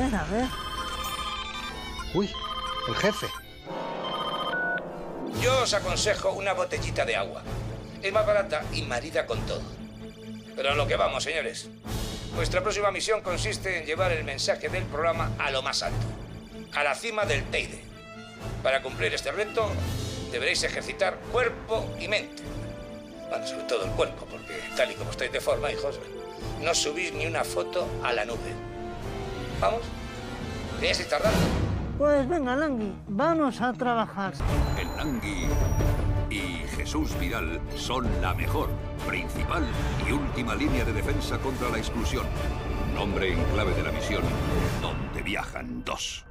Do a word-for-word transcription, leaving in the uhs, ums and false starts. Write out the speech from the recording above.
ver, a ver. Uy, el jefe. Yo os aconsejo una botellita de agua. Es más barata y marida con todo. Pero a lo que vamos, señores. Vuestra próxima misión consiste en llevar el mensaje del programa a lo más alto, a la cima del Teide. Para cumplir este reto, deberéis ejercitar cuerpo y mente. Bueno, sobre todo el cuerpo, porque tal y como estáis de forma, hijos, no subís ni una foto a la nube. ¿Vamos? ¿Ya estáis tardando? Pues venga, Langui, vamos a trabajar. El Langui y Jesús Vidal son la mejor, principal y última línea de defensa contra la exclusión. Nombre en clave de la misión, donde viajan dos.